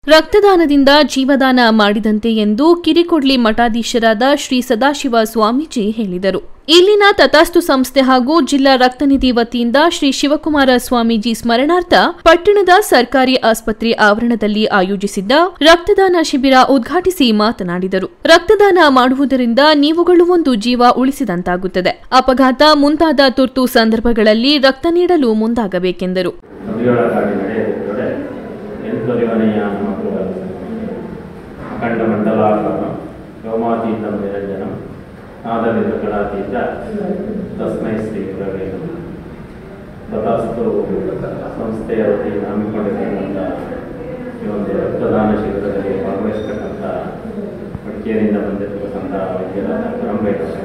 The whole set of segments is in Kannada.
ರಕ್ತದಾನದಿಂದ ಜೀವದಾನ ಮಾಡಿದಂತೆ ಎಂದು ಕಿರಿಕೊಡ್ಲಿ ಮಠಾಧೀಶರಾದ ಶ್ರೀ ಸದಾಶಿವ ಸ್ವಾಮೀಜಿ ಹೇಳಿದರು. ಇಲ್ಲಿನ ತಥಾಸ್ತು ಸಂಸ್ಥೆ ಹಾಗೂ ಜಿಲ್ಲಾ ರಕ್ತನಿಧಿ ವತಿಯಿಂದ ಶ್ರೀ ಶಿವಕುಮಾರ ಸ್ವಾಮೀಜಿ ಸ್ಮರಣಾರ್ಥ ಪಟ್ಟಣದ ಸರ್ಕಾರಿ ಆಸ್ಪತ್ರೆ ಆವರಣದಲ್ಲಿ ಆಯೋಜಿಸಿದ್ದ ರಕ್ತದಾನ ಶಿಬಿರ ಉದ್ಘಾಟಿಸಿ ಮಾತನಾಡಿದರು. ರಕ್ತದಾನ ಮಾಡುವುದರಿಂದ ನೀವುಗಳು ಒಂದು ಜೀವ ಉಳಿಸಿದಂತಾಗುತ್ತದೆ. ಅಪಘಾತ ಮುಂತಾದ ತುರ್ತು ಸಂದರ್ಭಗಳಲ್ಲಿ ರಕ್ತ ನೀಡಲು ಮುಂದಾಗಬೇಕೆಂದರು. ಅಖಂಡ ಮಂಡಲಾಕಾರ ವ್ಯೋಮಾತೀತ ನಿರಂಜನ ನಾದನಿರ್ಗಣಾತೀತ ತಸ್ಮೈ ಶ್ರೀ ಗುರವೇ ನಮಃ. ತಥಾಸ್ತು ಸಂಸ್ಥೆಯ ವತಿಯಿಂದ ಹಮ್ಮಿಕೊಂಡಿರ್ತಕ್ಕಂಥ ಈ ಒಂದು ರಕ್ತದಾನ ಶಿಬಿರದಲ್ಲಿ ಭಾಗವಹಿಸತಕ್ಕಂಥ ಮಡಿಕೇರಿಯಿಂದ ಬಂದಿರತಕ್ಕಂಥ ವೈದ್ಯರಾದ ಕರಂಬೇಕರ್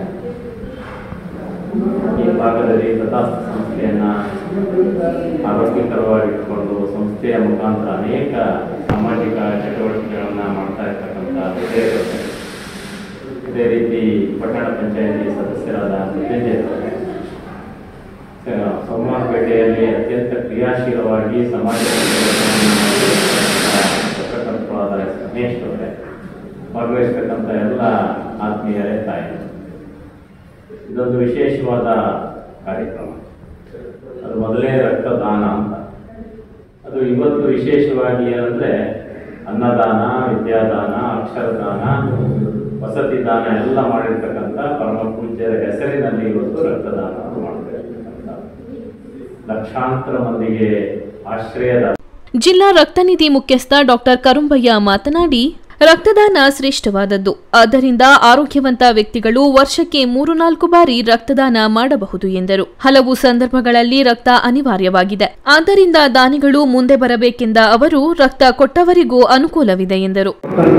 ಈ ಭಾಗದಲ್ಲಿ ತಥಾಸ್ತು ಸಂಸ್ಥೆಯನ್ನು ಆರೋಗ್ಯಕರವಾಗಿಟ್ಟುಕೊಂಡು ಸಂಸ್ಥೆಯ ಮುಖಾಂತರ ಅನೇಕ ಸಾಮಾಜಿಕ ಚಟುವಟಿಕೆಗಳನ್ನು ಮಾಡ್ತಾ ಇರ್ತಕ್ಕಂಥ ಇದೇ ರೀತಿ ಪಟ್ಟಣ ಪಂಚಾಯಿತಿ ಸದಸ್ಯರಾದ ಸೋಮವಾರಪೇಟೆಯಲ್ಲಿ ಅತ್ಯಂತ ಕ್ರಿಯಾಶೀಲವಾಗಿ ಸಮಾಜ ಪತ್ರಕರ್ತರಾದ ಗಣೇಶ್ ಅವರೇ ಭಾಗವಹಿಸತಕ್ಕಂಥ ಎಲ್ಲ ಆತ್ಮೀಯರೇ ತಾಯಿ, ಇದೊಂದು ವಿಶೇಷವಾದ ಕಾರ್ಯಕ್ರಮ. ಅದು ಮೊದಲೇ ರಕ್ತದಾನ ಅಂತ. ಅದು ಇವತ್ತು ವಿಶೇಷವಾಗಿ ಏನಂದರೆ ಅನ್ನದಾನ, ವಿದ್ಯಾದಾನ, ಅಕ್ಷರದಾನ, ವಸತಿ ದಾನ ಎಲ್ಲ ಮಾಡಿರ್ತಕ್ಕಂಥ ಪರಮ ಪೂಜ್ಯರ ಹೆಸರಿನಲ್ಲಿ ಇವತ್ತು ರಕ್ತದಾನ ಮಾಡ್ತಿರ್ತಕ್ಕಂಥ ಲಕ್ಷಾಂತರ ಮಂದಿಗೆ ಆಶ್ರಯದ ಜಿಲ್ಲಾ ರಕ್ತನಿಧಿ ಮುಖ್ಯಸ್ಥ ಡಾಕ್ಟರ್ ಕರುಂಬಯ್ಯ ಮಾತನಾಡಿ, ರಕ್ತದಾನ ಶ್ರೇಷ್ಠವಾದದ್ದು. ಆದ್ದರಿಂದ ಆರೋಗ್ಯವಂತ ವ್ಯಕ್ತಿಗಳು ವರ್ಷಕ್ಕೆ 3-4 ಬಾರಿ ರಕ್ತದಾನ ಮಾಡಬಹುದು ಎಂದರು. ಹಲವು ಸಂದರ್ಭಗಳಲ್ಲಿ ರಕ್ತ ಅನಿವಾರ್ಯವಾಗಿದೆ. ಆದ್ದರಿಂದ ದಾನಿಗಳು ಮುಂದೆ ಬರಬೇಕೆಂದ ಅವರು ರಕ್ತ ಕೊಟ್ಟವರಿಗೂ ಅನುಕೂಲವಿದೆ ಎಂದರು.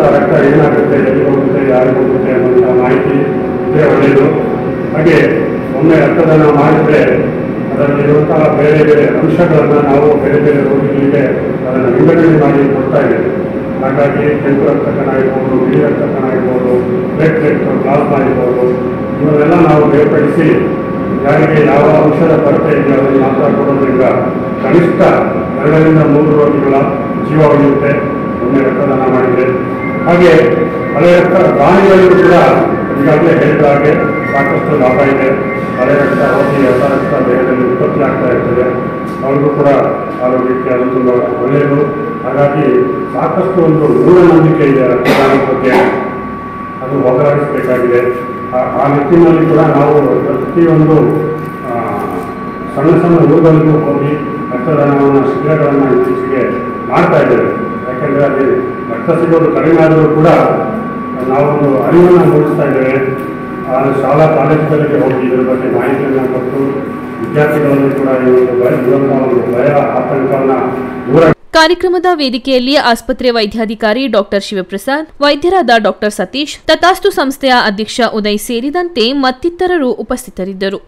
ಹಾಗೆ ಒಮ್ಮೆ ರಕ್ತದಾನ ಮಾಡಿದ್ರೆ ಅದರಲ್ಲಿರುವಂತಹ ಬೇರೆ ಬೇರೆ ಅಂಶಗಳನ್ನು ನಾವು ಬೇರೆ ಬೇರೆ ರೋಗಿಗಳಿಗೆ ಅದನ್ನು ವಿಂಗಡಣೆ ಮಾಡಿ ಕೊಡ್ತಾ ಇದ್ದೇವೆ. ಹಾಗಾಗಿ ಕೆಂಪು ರಕ್ತ ಕಣ ಇರ್ಬೋದು, ಬಿಳಿ ರಕ್ತ ಕಣ ಇರ್ಬೋದು, ಪ್ಲೇಟ್ಲೆಟ್, ಪ್ಲಾಸ್ಮಾ ಇರ್ಬೋದು, ಇವನ್ನೆಲ್ಲ ನಾವು ಬೇರ್ಪಡಿಸಿ ಯಾರಿಗೆ ಯಾವ ಅಂಶದ ಕೊರತೆ ಇದೆಯೋ ಅದನ್ನು ಮಾತ್ರ ಕೊಡೋದ್ರಿಂದ ಕನಿಷ್ಠ 2-3 ರೋಗಿಗಳ ಜೀವ ಉಳಿಯುತ್ತೆ ಒಮ್ಮೆ ರಕ್ತದಾನ ಮಾಡಿದೆ. ಹಾಗೆ ಹಳೆ ರಕ್ತ ದಾನಿಗಳಿಗೂ ಕೂಡ ಈಗಾಗಲೇ ಹೇಳಿದ ಹಾಗೆ ಸಾಕಷ್ಟು ಲಾಭ ಇದೆ. ಹಳೆ ರಕ್ತ ಹೋಗಿ ಹೊಸ ರಕ್ತ ದೇಹದಲ್ಲಿ ಉತ್ಪತ್ತಿ ಆಗ್ತಾ ಇರ್ತದೆ, ಅವ್ರಿಗೂ ಕೂಡ ಆರೋಗ್ಯಕ್ಕೆ ಅದು ತುಂಬ ಒಳ್ಳೆಯದು. ಹಾಗಾಗಿ ಸಾಕಷ್ಟು ಒಂದು ಮೂಢನಂಬಿಕೆ ಇದೆ ರಕ್ತದಾನ ಬಗ್ಗೆ, ಅದು ಹೋಗಲಾಡಿಸಬೇಕಾಗಿದೆ. ಆ ನಿಟ್ಟಿನಲ್ಲಿ ಕೂಡ ನಾವು ಪ್ರತಿಯೊಂದು ಸಣ್ಣ ಸಣ್ಣ ಊರುಗಳಿಗೂ ಹೋಗಿ ರಕ್ತದಾನವನ್ನು ಶಿಬಿರಗಳನ್ನು ಇತ್ತೀಚೆಗೆ ಮಾಡ್ತಾ ಇದ್ದೇವೆ. ಯಾಕೆಂದರೆ ಅಲ್ಲಿ ರಕ್ತ ಸಿಗೋದು ಕಡಿಮೆ ಆದರೂ ಕೂಡ ನಾವೊಂದು ಅರಿವನ್ನು ಮೂಡಿಸ್ತಾ ಇದ್ದೇವೆ. ಶಾಲಾ ಕಾಲೇಜುಗಳಿಗೆ ಹೋಗಿ ಇದರ ಬಗ್ಗೆ ಮಾಹಿತಿಯನ್ನು ಕೊಟ್ಟು ವಿದ್ಯಾರ್ಥಿಗಳಲ್ಲಿ ಕೂಡ ಈ ಒಂದು ಭಯ ಆತಂಕವನ್ನು ದೂರ. ಕಾರ್ಯಕ್ರಮದ ವೇದಿಕೆಯಲ್ಲಿ ಆಸ್ಪತ್ರೆ ವೈದ್ಯಾಧಿಕಾರಿ ಡಾಕ್ಟರ್ ಶಿವಪ್ರಸಾದ್, ವೈದ್ಯರಾದ ಡಾಕ್ಟರ್ ಸತೀಶ್, ತಥಾಸ್ತು ಸಂಸ್ಥೆಯ ಅಧ್ಯಕ್ಷ ಉದಯ್ ಸೇರಿದಂತೆ ಮತ್ತಿತರರು ಉಪಸ್ಥಿತರಿದ್ದರು.